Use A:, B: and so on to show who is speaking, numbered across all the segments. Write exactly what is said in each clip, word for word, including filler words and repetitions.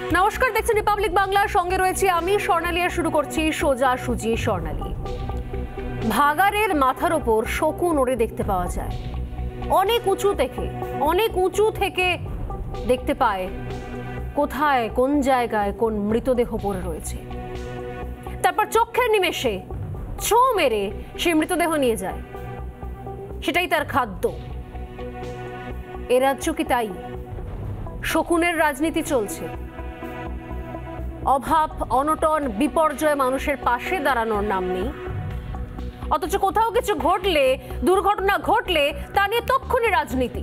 A: নমস্কার, দেখছেন রিপাবলিক বাংলার সঙ্গে রয়েছে আমি স্বর্ণালী। শুরু করছি সোজা সুজি স্বর্ণালী। ভাগাড়ের মাথার ওপর শকুন ওড়ে দেখতে পাওয়া যায়, অনেক উঁচু থেকে অনেক উঁচু থেকে দেখতে পায় কোথায় কোন জায়গায় কোন মৃতদেহ পড়ে রয়েছে। তারপর চোখের নিমেষে ছো মেরে সে মৃতদেহ নিয়ে যায়, সেটাই তার খাদ্য। এ রাজ্য কি তাই? শকুনের রাজনীতি চলছে। অভাব, অনটন, বিপর্যয় মানুষের পাশে দাঁড়ানোর নাম নেই, অথচ কোথাও কিছু ঘটলে, দুর্ঘটনা ঘটলে তা নিয়ে তক্ষুনি রাজনীতি।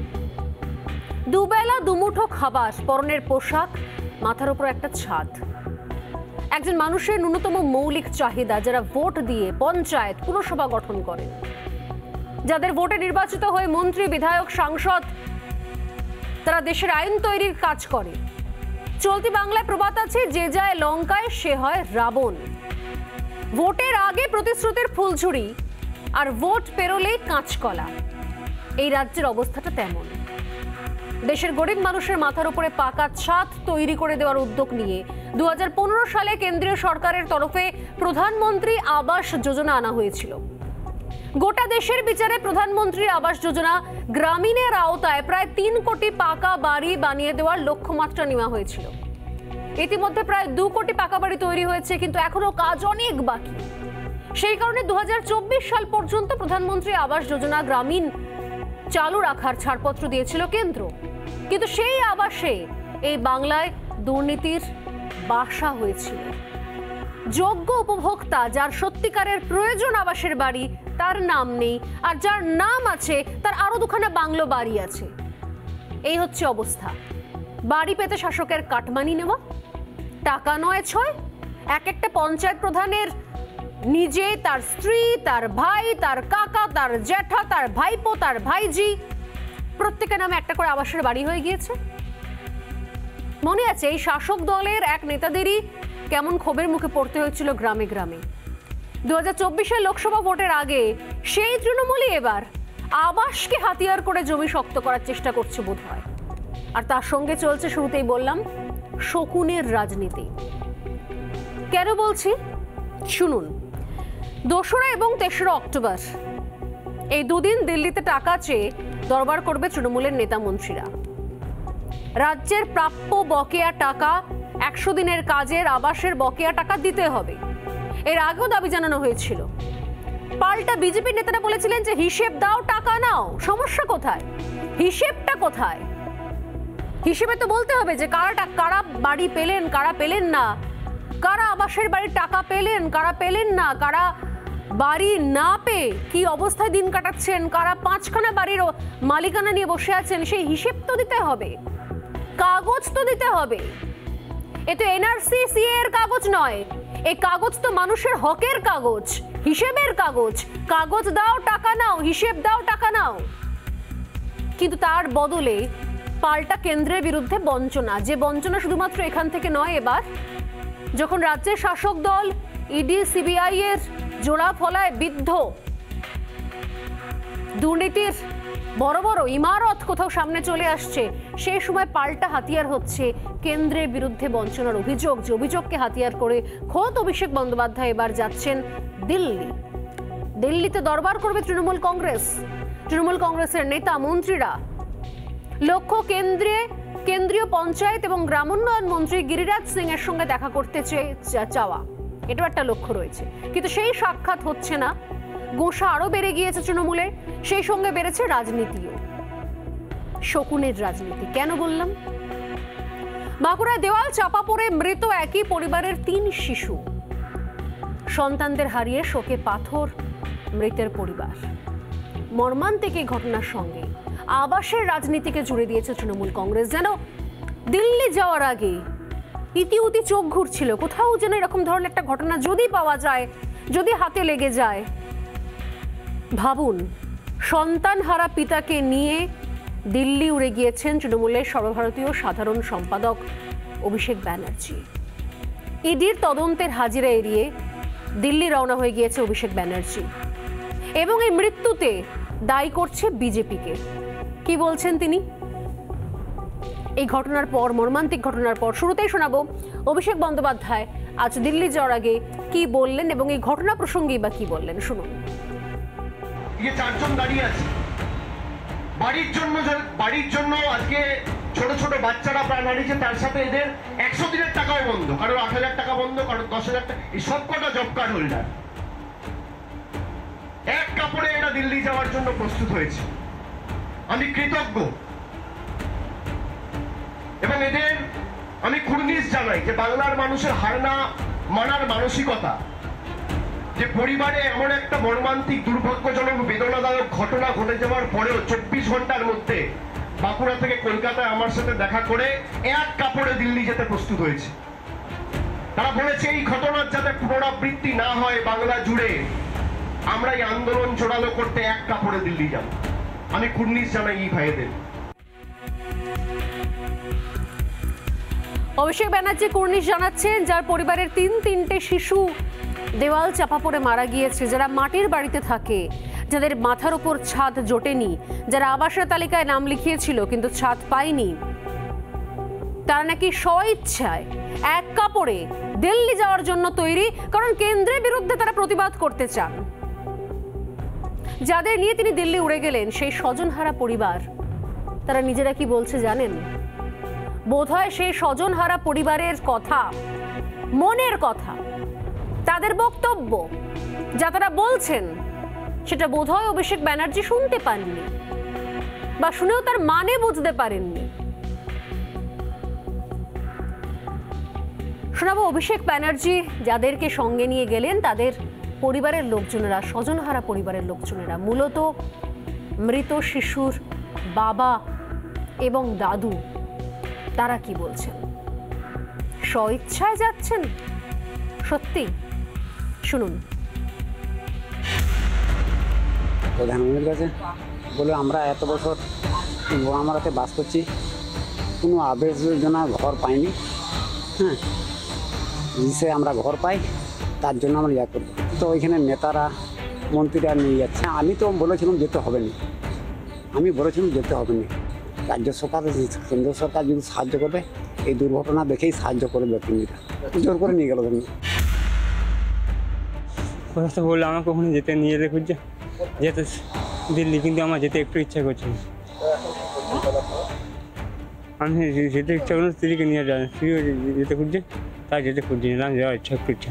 A: দুবেলা দুমুঠো খাবার, পরনের পোশাক, মাথার উপর একটা ছাদ, একজন মানুষের ন্যূনতম মৌলিক চাহিদা, যারা ভোট দিয়ে পঞ্চায়েত, পুরসভা গঠন করে, যাদের ভোটে নির্বাচিত হয়ে মন্ত্রী, বিধায়ক, সাংসদ, তারা দেশের আইন তৈরির কাজ করে। চলতি বাংলায় প্রবাদ আছে, যে যায় লঙ্কায় সে হয় রাবণ। ভোটের আগে প্রতিশ্রুতির ফুলঝুরি, আর ভোট পেরোলেই কাঁচকলা। এই রাজ্যের অবস্থাটা তেমন। দেশের গরিব মানুষের মাথার উপরে পাকা ছাদ তৈরি করে দেওয়ার উদ্যোগ নিয়ে দু হাজার পনেরো সালে কেন্দ্রীয় সরকারের তরফে প্রধানমন্ত্রী আবাস যোজনা আনা হয়েছিল। গোটা দেশের বিচারে প্রধানমন্ত্রী আবাস যোজনা গ্রামীণের আওতায় প্রায় তিন কোটি পাকা বাড়ি বানিয়ে দেওয়ার লক্ষ্যমাত্রা নেওয়া হয়েছিল। ইতিমধ্যে প্রায় দু কোটি পাকা বাড়ি তৈরি হয়েছে, কিন্তু এখনো কাজ অনেক বাকি। সেই কারণে দু হাজার চব্বিশ সাল পর্যন্ত প্রধানমন্ত্রী আবাস যোজনা গ্রামীণ চালু রাখার ছাড়পত্র দিয়েছিল কেন্দ্র। কিন্তু সেই আবাসে এই বাংলায় দুর্নীতির বাসা হয়েছিল। যোগ্য উপভোক্তা, যার সত্যিকারের প্রয়োজন আবাসের বাড়ি, তার নাম নেই, আর যার নাম আছে তার আরো দুখানা বাংলো বাড়ি আছে। এই হচ্ছে অবস্থা। বাড়ি পেতে শাসকের কাটমানি নেওয়া, টাকা নয় ছয়। এক একটা পঞ্চায়েত প্রধানের নিজে, তার স্ত্রী, তার ভাই, তার কাকা, তার জ্যাঠা, তার ভাইপো, তার ভাইজি, প্রত্যেকের নামে একটা করে আবাসের বাড়ি হয়ে গিয়েছে। মনে আছে এই শাসক দলের এক নেতাদেরই কেমন ক্ষোভের মুখে পড়তে হয়েছিল গ্রামে গ্রামে। দু হাজার চব্বিশের লোকসভা ভোটের আগে সেই তৃণমূলই এবার আবাসকে হাতিয়ার করে জমি শক্ত করার চেষ্টা করছে বোধ হয়। আর তার সঙ্গে চলছে, শুরুতেই বললাম, শকুনের রাজনীতি। কেন বলছি শুনুন। দোসরা এবং তেসরা অক্টোবর এই দুদিন দিল্লিতে টাকা চেয়ে দরবার করবে তৃণমূলের নেতা মন্ত্রীরা। রাজ্যের প্রাপ্য বকেয়া টাকা, একশো দিনের কাজের আবাসের বকেয়া টাকা দিতে হবে। এর আগেও দাবি জানানো হয়েছিল। পাল্টা বিজেপি নেতারা বলেছিলেন যে হিসেব দাও, টাকা নাও। সমস্যা কোথায়? হিসেবটা কোথায়? হিসেবে তো বলতে হবে যে কারা কারা বাড়ি পেলেন, কারা পেলেন না, কারা আবাসের বাড়ির টাকা পেলেন, কারা পেলেন না, কারা বাড়ি না পেয়ে কি অবস্থায় দিন কাটাচ্ছেন, কারা পাঁচখানা বাড়ির মালিকানা নিয়ে বসে আছেন, সেই হিসেব তো দিতে হবে, কাগজ তো দিতে হবে। এ তো এনআরসি সিএ এর কাগজ নয়, এই কাগজ তো মানুষের হকের কাগজ, হিসেবের কাগজ। কাগজ দাও, টাকা নাও, হিসেব দাও, টাকা নাও। কিন্তু তার বদলে পাল্টা কেন্দ্রের বিরুদ্ধে বঞ্চনা। যে বঞ্চনা শুধুমাত্র এখান থেকে নয়, এবার যখন রাজ্যের শাসক দল ইডি সিবিআই এর জোড়া ফলায় বিদ্ধ, দুর্নীতির বড় বড় ইমারত কোথাও সামনে চলে আসছে, সেই সময় পাল্টা হাতিয়ার হচ্ছে কেন্দ্রের বিরুদ্ধে বঞ্চনার অভিযোগ। যে অভিযোগকে হাতিয়ার করে খোদ অভিষেক বন্দ্যোপাধ্যায় এবার যাচ্ছেন দিল্লি। দিল্লিতে দরবার করবে তৃণমূল কংগ্রেস, তৃণমূল কংগ্রেসের নেতা মন্ত্রীরা। লক্ষ্য কেন্দ্রে কেন্দ্রীয় পঞ্চায়েত এবং গ্রামোন্নয়ন মন্ত্রী গিরিরাজ সিং এর সঙ্গে দেখা করতে চাওয়া, এটাও একটা লক্ষ্য রয়েছে। কিন্তু সেই সাক্ষাৎ হচ্ছে না। গোসা আরো বেড়ে গিয়েছে তৃণমূলের, সেই সঙ্গে বেড়েছে রাজনীতিও। শকুনের রাজনীতি কেন বললাম? বাঁকুড়ায় দেওয়াল চাপা পড়ে মৃত একই পরিবারের তিন শিশু। সন্তানদের হারিয়ে শোকে পাথর মৃতের পরিবার। মর্মান্তিক এই ঘটনার সঙ্গে আবাসের রাজনীতিকে জুড়ে দিয়েছে তৃণমূল কংগ্রেস। যেন দিল্লি যাওয়ার আগে ইতিউতি চোখ ঘুরছিল, কোথাও যেন এরকম ধরনের একটা ঘটনা যদি পাওয়া যায়, যদি হাতে লেগে যায়। ভাবুন, সন্তান হারা পিতাকে নিয়ে দিল্লি উড়ে গিয়েছেন তৃণমূলের সর্বভারতীয় সাধারণ সম্পাদক অভিষেক ব্যানার্জি। ইডির তদন্তের হাজিরা এড়িয়ে দিল্লি রওনা হয়ে গিয়েছে অভিষেক ব্যানার্জি, এবং এই মৃত্যুতে দায়ী করছে বিজেপিকে। কি বলছেন তিনি? এই ঘটনার পর, মর্মান্তিক ঘটনার পর শুরুতেই শোনাবো অভিষেক বন্দ্যোপাধ্যায় আজ দিল্লি যাওয়ার আগে কি বললেন এবং এই ঘটনা প্রসঙ্গেই বা কি বললেন, শুনুন।
B: এই চারজন দাঁড়িয়ে আছে বাড়ির জন্য, বাড়ির জন্য আজকে ছোট ছোট বাচ্চারা প্রাণ হারিয়েছে, তার সাথে এদের একশো দিনের টাকাও বন্ধ, কারোর আট হাজার টাকা বন্ধ, কারোর দশ হাজার টাকা, এই সব কটা জব কার্ড হোল্ডার। এক কাপড়ে এরা দিল্লি যাওয়ার জন্য প্রস্তুত হয়েছে। আমি কৃতজ্ঞ এবং এদের আমি কুর্নিশ জানাই যে বাংলার মানুষের হার না মানার মানসিকতা, যে পরিবারে এমন একটা মর্মান্তিক দুর্ভাগ্যজনক বেদনাদায়ক ঘটনা ঘটে যাওয়ার পরেও চব্বিশ ঘন্টার মধ্যে বাঁকুড়া থেকে কলকাতায় আমার সাথে দেখা করে এক কাপড়ে দিল্লি যেতে প্রস্তুত হয়েছে। তারা বলেছে এই ঘটনার যাতে পুনরাবৃত্তি না হয় বাংলা জুড়ে, আমরা এই আন্দোলন জোরালো করতে এক কাপড়ে দিল্লি যাব। আমি কুর্নিশ জানাই এই ভাইদের।
A: অভিষেক ব্যানার্জি কুর্নিশ জানাচ্ছেন, যার পরিবারের তিন তিনটে শিশু দেওয়াল চাপা পড়ে মারা গিয়েছে, যারা মাটির বাড়িতে থাকে, যাদের মাথার উপর ছাদ জোটেনি, যারা আবাসের তালিকায় নাম লিখিয়েছিল কিন্তু ছাদ পায়নি, তারা নাকি স্বইচ্ছায় এক কাপড়ে দিল্লি যাওয়ার জন্য তৈরি, কারণ কেন্দ্রের বিরুদ্ধে তারা প্রতিবাদ করতে চান। যাদের নিয়ে তিনি দিল্লি উড়ে গেলেন সেই স্বজনহারা পরিবার, তারা নিজেরা কি বলছে জানেন? বোধহয় সেই স্বজনহারা পরিবারের কথা, মনের কথা, তাদের বক্তব্য যা তারা বলছেন সেটা বোধহয় অভিষেক ব্যানার্জি শুনতে পাননি বা শুনেও তার মানে বুঝতে পারেননি। শোনাবো অভিষেক ব্যানার্জি যাদেরকে সঙ্গে নিয়ে গেলেন তাদের পরিবারের লোকজনেরা, স্বজনহারা পরিবারের লোকজনেরা, মূলত মৃত শিশুর বাবা এবং দাদু, তারা কি বলছেন? স্বইচ্ছায় যাচ্ছেন সত্যি? শুনুন।
C: প্রধানমন্ত্রীর কাছে বলে আমরা এত বছর আমরাতে বাস করছি, কোনো আবাস যোজনা ঘর পাইনি, হ্যাঁ, সে আমরা ঘর পাই, তার জন্য আমরা ইয়া করবো। তো ওইখানে নেতারা মন্ত্রীরা নিয়ে যাচ্ছে। আমি তো বলেছিলাম যেতে হবে না, আমি বলেছিলাম যেতে হবে না। রাজ্য সরকার, কেন্দ্র সরকার যদি সাহায্য করবে, এই দুর্ঘটনা দেখেই সাহায্য করবে, ব্যক্তিরা জোর করে নিয়ে গেল।
D: কোথাও তো বললো আমাকে ওখানে যেতে নিয়ে যেতে খুঁজছে, যেতে দিল্লি, কিন্তু আমার যেতে একটু ইচ্ছা করছে না। আমি যেতে ইচ্ছা করলাম, স্ত্রীকে নিয়ে যাই, স্ত্রীও যেতে খুঁজছে, তাই যেতে খুঁজছি না, যাওয়ার ইচ্ছা একটু ইচ্ছা।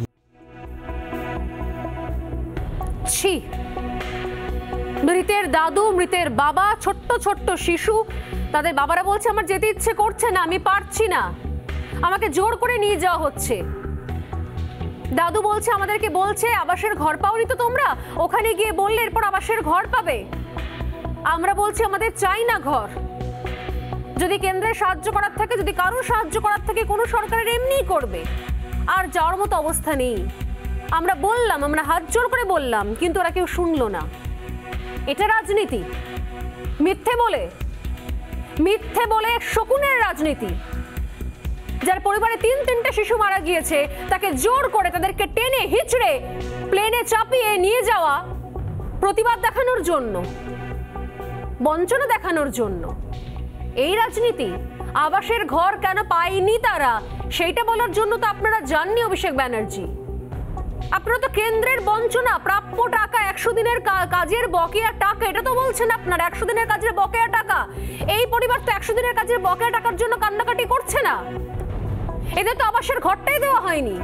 A: ছি, মৃতের দাদু, মৃতের বাবা, ছোট্ট ছোট্ট শিশু, তাদের বাবারা বলছে আমার যেতে ইচ্ছে করছে না, আমি পারছি না, আমাকে জোর করে নিয়ে যাওয়া হচ্ছে। দাদু বলছে, আমাদেরকে বলছে আবাসের ঘর পাওনি তো তোমরা, ওখানে গিয়ে বললে এরপর আবাসের ঘর পাবে। আমরা বলছি আমাদের চাই না ঘর। যদি কেন্দ্রের সাহায্য করার থাকে, যদি কারো সাহায্য করার থাকে, কোনো সরকারের এমনিই করবে, আর যাওয়ার মতো অবস্থা নেই। আমরা বললাম, আমরা হাত জোর করে বললাম, কিন্তু ওরা কেউ শুনলো না। এটা রাজনীতি, মিথ্যে বলে, মিথ্যে বলে শকুনের রাজনীতি। যার পরিবারে তিন তিনটে শিশু মারা গিয়েছে, তাকে জোর করে তাদেরকে টেনে হিচড়ে প্লেনে চাপিয়ে নিয়ে যাওয়া প্রতিবাদ দেখানোর জন্য, বঞ্চনা দেখানোর জন্য, এই রাজনীতি। আবাসের ঘর কেন পায়নি তারা, সেইটা বলার জন্য তো আপনারা যাননি অভিষেক ব্যানার্জি। আপনারা তো কেন্দ্রের বঞ্চনা, প্রাপ্য টাকা, একশো দিনের কাজের বকেয়া টাকা, এটা তো বলছেন আপনারা, একশো দিনের কাজের বকেয়া টাকা। এই পরিবার তো একশো দিনের কাজের বকেয়া টাকার জন্য কান্নাকাটি করছে না, এদের তো আবাসের ঘরটাই দেওয়া হয়নি।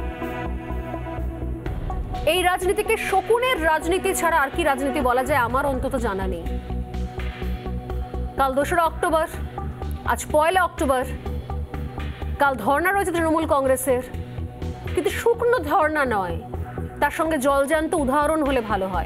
A: এই রাজনীতিকে শকুনের রাজনীতি ছাড়া আর কি রাজনীতি বলা যায় আমার অন্তত জানা নেই। কাল দোসরা অক্টোবর, আজ পয়লা অক্টোবর, কাল ধর্ণা রয়েছে তৃণমূল কংগ্রেসের, কিন্তু শুকনো ধর্ণা নয়, তার সঙ্গে জলজান্ত উদাহরণ হলে ভালো হয়।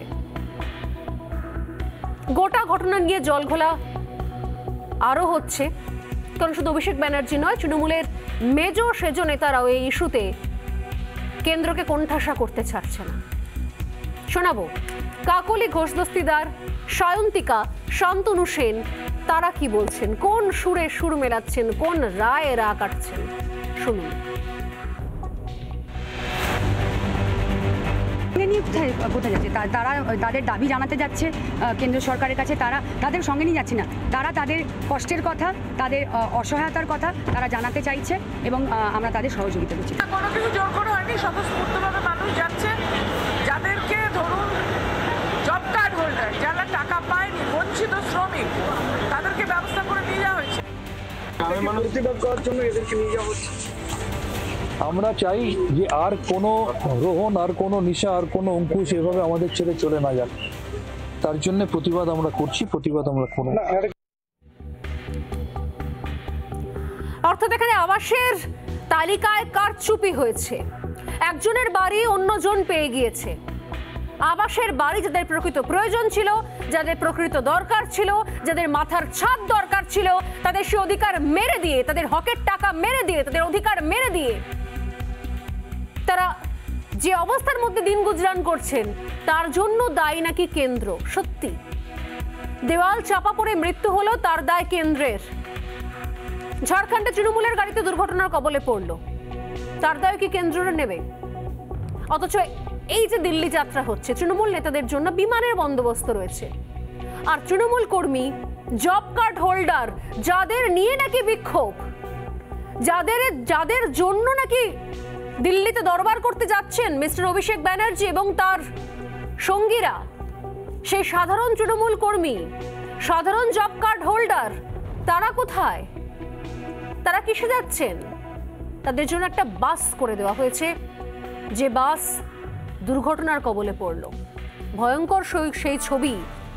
A: গোটা ঘটনা নিয়ে জল ঘোলা আরো হচ্ছে, কারণ শুধু অভিষেক ব্যানার্জি নয়, তৃণমূলের মেজো সেজো নেতারাও এই ইস্যুতে কেন্দ্রকে কোণঠাসা করতে ছাড়ছে না। শোনাবো কাকলি ঘোষ দস্তিদার, সায়ন্তিকা, শান্তনু সেন, তারা কি বলছেন, কোন সুরে সুর মেলাচ্ছেন, কোন রায়ে রা কাটছেন, শুনুন।
E: সঙ্গে নিয়ে কোথায় কোথায় যাচ্ছে তা- তারা তাদের দাবি জানাতে যাচ্ছে আহ, কেন্দ্র সরকারের কাছে, তারা তাদের সঙ্গে নিয়ে যাচ্ছে না, তারা তাদের কষ্টের কথা, তাদের আহ, অসহায়তার কথা তারা জানাতে চাইছে এবং আহ, আমরা তাদের সহযোগিতা করছি।
F: কোনো কিছু জোর করে হয়নি, স্বতঃস্ফূর্তভাবে মানুষ যাচ্ছে। যাদেরকে ধরুন জব কার্ড হোল্ডার, যারা টাকা পায়নি, বঞ্চিত শ্রমিক, তাদেরকে ব্যবস্থা করে নিয়ে যাওয়া হয়েছে।
G: আমরা চাই যে আর কোনো রোহন, আর কোনো নিশা, আর কোনো অঙ্কুশ এভাবে আমাদের ছেড়ে চলে না যাক, তার জন্য প্রতিবাদ আমরা করছি, প্রতিবাদ আমরা করব।
A: অর্থাৎ এখানে আবাসের তালিকায় কারচুপি হয়েছে, একজনের বাড়ি অন্যজন পেয়ে গিয়েছে। আবাসের বাড়ি যাদের প্রকৃত প্রয়োজন ছিল, যাদের প্রকৃত দরকার ছিল, যাদের মাথার ছাদ দরকার ছিল, তাদের সে অধিকার মেরে দিয়ে, তাদের হকের টাকা মেরে দিয়ে, তাদের অধিকার মেরে দিয়ে তারা যে অবস্থার মধ্যে দিন গুজরান করছেন, তার জন্য দায়ী নাকি কেন্দ্র। সত্যি দেওয়াল চাপা পড়ে মৃত্যু হলো, তার দায় কেন্দ্রের। ঝাড়খণ্ডে তৃণমূলের গাড়িতে দুর্ঘটনার কবলে পড়ল, তার দায় কি কেন্দ্র নেবে? অথচ এই যে দিল্লি যাত্রা হচ্ছে, তৃণমূল নেতাদের জন্য বিমানের বন্দোবস্ত রয়েছে, আর তৃণমূল কর্মী, জব কার্ড হোল্ডার, যাদের নিয়ে নাকি বিক্ষোভ, যাদের যাদের জন্য নাকি দিল্লিতে দরবার করতে যাচ্ছেন মিস্টার অভিষেক ব্যানার্জি এবং তার সঙ্গীরা, সেই সাধারণ তৃণমূল কর্মী, সাধারণ জব কার্ড হোল্ডার, তারা কোথায়? তারা কিসে যাচ্ছেন? তাদের জন্য একটা বাস করে দেওয়া হয়েছে, যে বাস দুর্ঘটনার কবলে পড়ল। ভয়ঙ্কর সেই ছবি।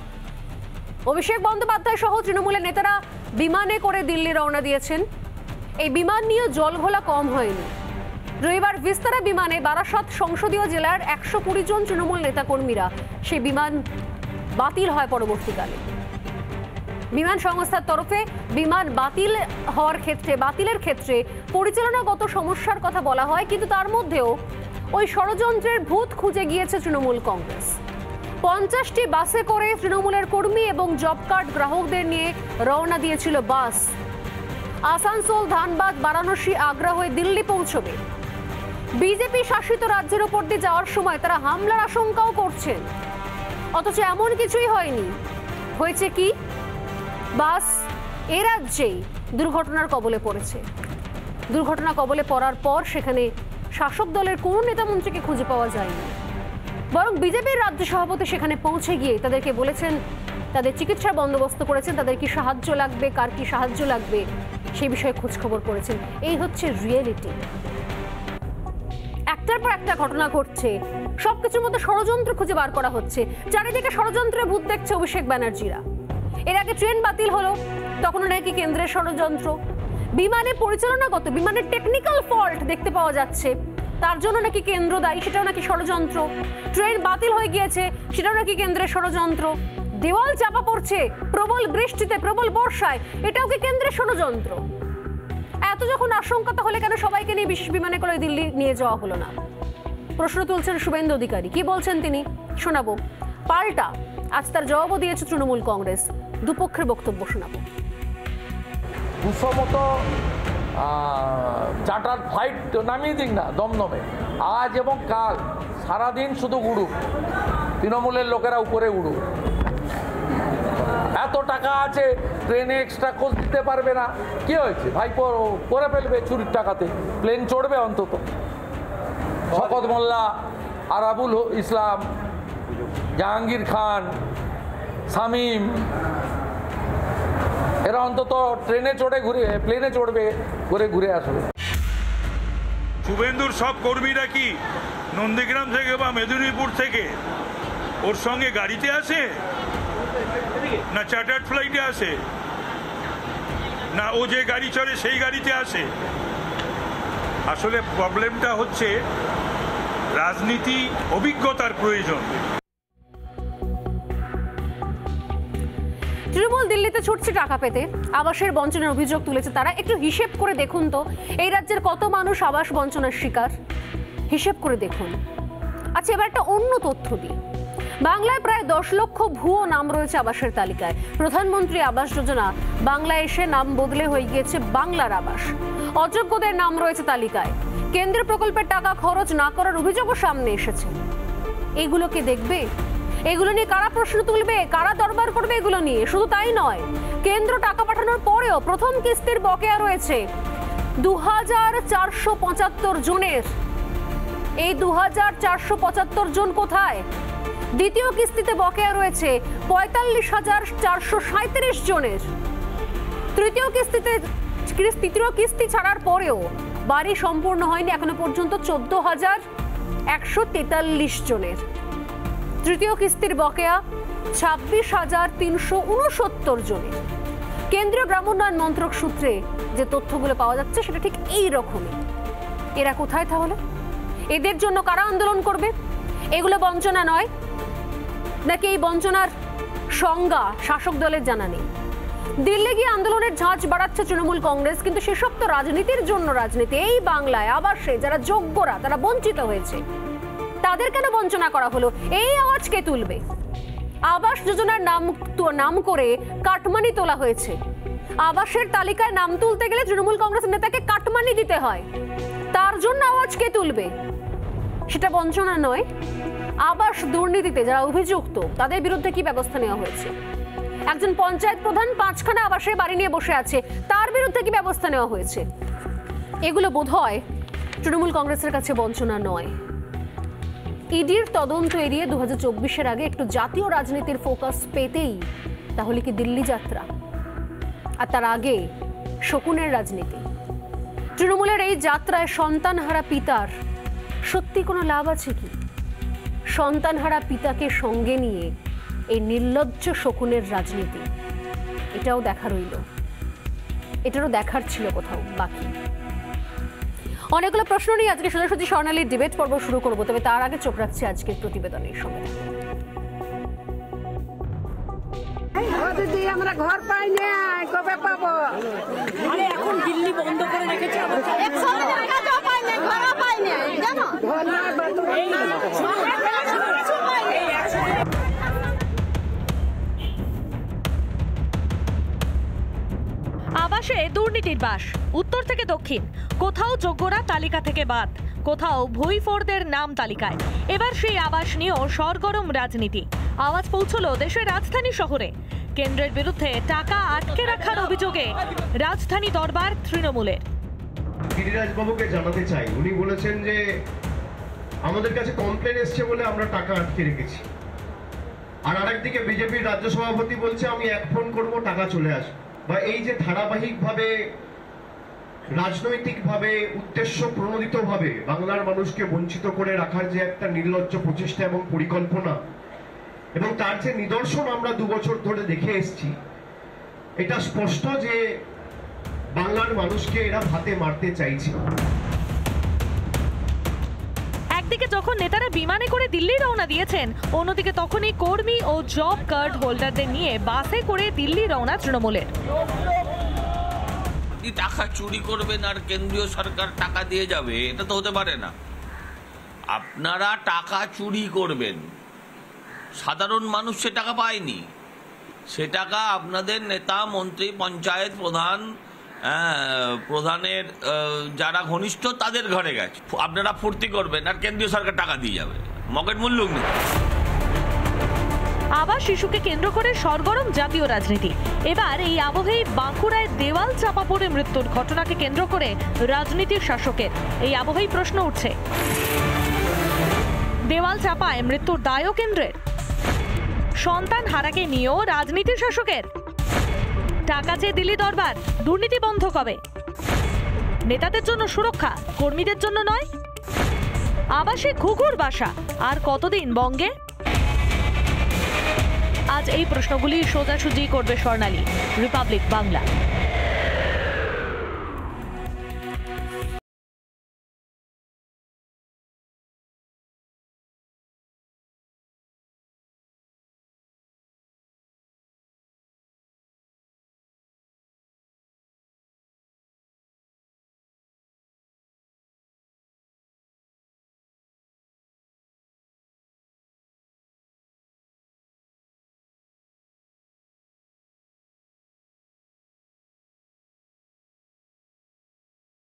A: অভিষেক বন্দ্যোপাধ্যায় সহ তৃণমূলের নেতারা বিমানে করে দিল্লি রওনা দিয়েছেন। এই বিমান নিয়ে জলঘোলা কম হয়নি। রবিবার বিস্তারা বিমানে বারাসত সংসদীয় জেলার একশো কুড়ি জন তৃণমূল নেতাকর্মীরা, সেই বিমান বাতিল হয় পরবর্তীকালে। বিমান সংস্থার তরফে বিমান বাতিল হওয়ার ক্ষেত্রে, বাতিলের ক্ষেত্রে পরিচালনাগত সমস্যার কথা বলা হয়, কিন্তু তার মধ্যেও ওই ষড়যন্ত্রের ভূত খুঁজে গিয়েছে তৃণমূল কংগ্রেস। পঞ্চাশটি বাসে করে তৃণমূলের কর্মী এবং জব কার্ড গ্রাহকদের নিয়ে রওনা দিয়েছিল বাস। আসানসোল, ধানবাদ, বারাণসী, আগ্রা হয়ে দিল্লি পৌঁছবে। বিজেপি শাসিত রাজ্যের ওপর দিয়ে যাওয়ার সময় তারা হামলার আশঙ্কাও করছেন, অথচ এমন কিছুই হয়নি। হয়েছে কি? বাস এ রাজ্যেই দুর্ঘটনার কবলে পড়েছে। দুর্ঘটনা কবলে পড়ার পর সেখানে শাসক দলের কোনো নেতামন্ত্রীকে খুঁজে পাওয়া যায়নি, বরং বিজেপির রাজ্য সভাপতি সেখানে পৌঁছে গিয়ে তাদেরকে বলেছেন, তাদের চিকিৎসার বন্দোবস্ত করেছেন, তাদের কি সাহায্য লাগবে, কার কি সাহায্য লাগবে সেই বিষয়ে খোঁজ খবর করেছেন। এই হচ্ছে রিয়েলিটি। একটার পর একটা ঘটনা ঘটছে, সবকিছুর মধ্যে ষড়যন্ত্র খুঁজে বার করা হচ্ছে। চারিদিকে ষড়যন্ত্রের ভূত দেখছে অভিষেক ব্যানার্জিরা। এর আগে ট্রেন বাতিল হলো, তখন নাকি কেন্দ্রের ষড়যন্ত্র। বিমানে পরিচালনাগত, বিমানের টেকনিক্যাল ফল্ট দেখতে পাওয়া যাচ্ছে, তার জন্য নাকি কেন্দ্র দায়ী, সেটাও নাকি ষড়যন্ত্র। ট্রেন বাতিল হয়ে গিয়েছে, সেটাও নাকি কেন্দ্রের ষড়যন্ত্র। দেওয়াল চাপা পড়ছে প্রবল বৃষ্টিতে, প্রবল বর্ষায়, এটাও কি কেন্দ্রের ষড়যন্ত্র? এত যখন আশঙ্কা, তাহলে কেন সবাইকে নিয়ে বিশেষ বিমানে করে দিল্লি নিয়ে যাওয়া হলো না? প্রশ্ন তুলছেন শুভেন্দু অধিকারী। কি বলছেন তিনি শোনাবো। পাল্টা আজ তার জবাবও দিয়েছে তৃণমূল কংগ্রেস। দুপক্ষের বক্তব্য শোনাবো।
H: দুশো মতো চার্টার ফ্লাইট নামিয়ে দিন না দমদমে, আজ এবং কাল সারাদিন শুধু উড়ুক, তৃণমূলের লোকেরা উপরে উড়ুক। এত টাকা আছে, ট্রেনে এক্সট্রা কোচ দিতে পারবে না, কি হয়েছে? ভাই করে ফেলবে চুরির টাকাতে, প্লেন চড়বে অন্তত। শকত মোল্লা, আরাবুল ইসলাম, জাহাঙ্গীর খান, শামীম, এরা অন্তত ট্রেনে চড়ে ঘুরে, প্লেনে চড়বে, করে ঘুরে আসবে।
I: শুভেন্দুর সব কর্মীরা কি নন্দীগ্রাম থেকে বা মেদিনীপুর থেকে ওর সঙ্গে গাড়িতে আসে, না চার্টার্ড ফ্লাইটে আসে, না ও যে গাড়ি চড়ে সেই গাড়িতে আসে? আসলে প্রবলেমটা হচ্ছে রাজনীতি অভিজ্ঞতার প্রয়োজন।
A: তৃণমূল দিল্লিতে ছুটছে টাকা পেতে, আবাসের বঞ্চনার অভিযোগ তুলেছে তারা। একটু হিসেব করে দেখুন তো, এই রাজ্যের কত মানুষ আবাস বঞ্চনার শিকার, হিসেব করে দেখুন। আচ্ছা, এবার একটা অন্য তথ্য দিই। বাংলায় প্রায় দশ লক্ষ ভুয়ো নাম রয়েছে আবাসের তালিকায়। প্রধানমন্ত্রী আবাস যোজনা বাংলায় এসে নাম বদলে হয়ে গিয়েছে বাংলার আবাস। অযোগ্যদের নাম রয়েছে তালিকায়। কেন্দ্রীয় প্রকল্পের টাকা খরচ না করার অভিযোগও সামনে এসেছে। এগুলোকে দেখবে? এগুলো নিয়ে কারা প্রশ্ন তুলবে, কারা দরবার করবে এগুলো নিয়ে? শুধু তাই নয়, কেন্দ্র টাকা পাঠানোর পরেও প্রথম কিস্তির বকেয়া রয়েছে দু হাজার চারশো পঁচাত্তর জনের। এই দু হাজার চারশো পঁচাত্তর জন কোথায়? দ্বিতীয় কিস্তিতে বকেয়া রয়েছে পঁয়তাল্লিশ হাজার চারশো সাঁত্রিশ জনের। তৃতীয় কিস্তিতে তৃতীয় কিস্তি ছাড়ার পরেও বাড়ি সম্পূর্ণ হয়নি এখনো পর্যন্ত চোদ্দ হাজার একশো তেতাল্লিশ জনের। তৃতীয় কিস্তির বকেয়া ছাব্বিশ হাজার তিনশো উনসত্তর জনের। কেন্দ্রীয় গ্রামোন্নয়ন মন্ত্রক সূত্রে যে তথ্যগুলো পাওয়া যাচ্ছে সেটা ঠিক এই রকমই। এরা কোথায় তাহলে? এদের জন্য কারা আন্দোলন করবে? এগুলো বঞ্চনা নয় নাকি এই বঞ্চনার সংজ্ঞা শাসক দলের জানা নেই? দিল্লি গিয়ে আন্দোলনের ঝাঁজ বাড়াচ্ছে তৃণমূল কংগ্রেস, কিন্তু সেসব তো রাজনীতির জন্য রাজনীতি। এই বাংলায় আবাসে যারা যোগ্যরা তারা বঞ্চিত হয়েছে, তাদের কেন বঞ্চনা করা হলো? এই আওয়াজ কে তুলবে? আবাস যোজনার নাম নাম করে কাটমানি তোলা হয়েছে। আবাসের তালিকায় নাম তুলতে গেলে তৃণমূল কংগ্রেসের নেতাকে কাটমানি দিতে হয়, তার জন্য আওয়াজ কে তুলবে? সেটা বঞ্চনা নয়? আবাস দুর্নীতিতে যারা অভিযুক্ত তাদের বিরুদ্ধে কি ব্যবস্থা নেওয়া হয়েছে? একজন পঞ্চায়েত প্রধান পাঁচখানা আবাসে বাড়ি নিয়ে বসে আছে, তার বিরুদ্ধে কি ব্যবস্থা নেওয়া হয়েছে? এগুলো বোধহয় তৃণমূল কংগ্রেসের কাছে বঞ্চনা নয়। ইডির তদন্ত এড়িয়ে দু হাজার চব্বিশের আগে একটু জাতীয় রাজনীতির ফোকাস পেতেই তাহলে কি দিল্লি যাত্রা? আর তার আগে শকুনের রাজনীতি। তৃণমূলের এই যাত্রায় সন্তানহারা পিতার সত্যি কোনো লাভ আছে কি? সন্তানহারা পিতাকে সঙ্গে নিয়ে এই নির্লজ্জ শকুনের রাজনীতি, এটাও দেখা রইল, এটারও দেখার ছিল কোথাও বাকি। অনেকগুলো প্রশ্ন নিয়ে আজকে সোজাসুজি স্বর্ণালীর ডিবেট পর্ব শুরু করবো, তবে তার আগে চোখ রাখছি আজকের প্রতিবেদনের সময়।
J: আমরা ঘর পাই না, কবে পাবো? এখন দিল্লি বন্ধ করে রেখেছে,
K: আবাসে দুর্নীতির বাস, উত্তর থেকে দক্ষিণ, কোথাও যোগ্যরা তালিকা থেকে বাদ, কোথাও ভুইফোরদের নাম তালিকায়। এবার সেই আবাস নিয়েও সরগরম রাজনীতি। আওয়াজ পৌঁছল দেশের রাজধানী শহরে। কেন্দ্রের বিরুদ্ধে টাকা আটকে রাখার অভিযোগে রাজধানী দরবার তৃণমূলের।
B: গিরিরাজ বাবুকে জানাতে চাই, উনি বলেছেন যে আমাদের কাছে কমপ্লেন এসছে বলে আমরা টাকা আটকে রেখেছি। আর আরেকদিকে বিজেপির রাজ্য সভাপতি বলছে আমি এক ফোন করবো টাকা চলে আসবে। বা এই যে ধারাবাহিকভাবে রাজনৈতিকভাবে উদ্দেশ্য প্রণোদিতভাবে বাংলার মানুষকে বঞ্চিত করে রাখার যে একটা নির্লজ্জ প্রচেষ্টা এবং পরিকল্পনা, এবং তার যে নিদর্শন আমরা দু বছর ধরে দেখে এসেছি, এটা স্পষ্ট যে বাংলার মানুষকে এরা ভাতে মারতে চাইছে।
K: একদিকে যখন নেতারা বিমানে করে দিল্লি রওনা দিয়েছেন, অন্যদিকে তখনই কর্মী ও জব কার্ড হোল্ডারদের নিয়ে বাসে করে দিল্লি রওনা তৃণমূলের।
L: টাকা চুরি করবেন আর কেন্দ্রীয় সরকার টাকা দিয়ে যাবে, এটা তো হতে পারে না। আপনারা টাকা চুরি করবেন, সাধারণ মানুষ সে টাকা পায়নি, সে টাকা আপনাদের নেতা মন্ত্রী পঞ্চায়েত প্রধান প্রধানের যারা ঘনিষ্ঠ তাদের ঘরে গেছে। আপনারা ফুর্তি করবেন আর কেন্দ্রীয় সরকার টাকা দিয়ে যাবে, মকেট মূল্য নেই।
K: আবার শিশুকে কেন্দ্র করে সরগরম জাতীয় রাজনীতি। এবার এই আবহেই বাঁকুড়ায় দেওয়াল চাপা পড়ে মৃত্যুর ঘটনাকে কেন্দ্র করে রাজনীতির শাসকের। এই আবহেই প্রশ্ন উঠছে, দেওয়াল চাপায় মৃত্যুর দায়ও কেন্দ্রের? সন্তান হারাকে নিয়েও রাজনীতির শাসকের? টাকা চেয়ে দিল্লি দরবার, দুর্নীতি বন্ধ কবে? নেতাদের জন্য সুরক্ষা, কর্মীদের জন্য নয়? আবাসে ঘুঘুর বাসা, আর কতদিন বঙ্গে? আজ এই প্রশ্নগুলি সোজাসুজি করবে স্বর্ণালী, রিপাবলিক বাংলা।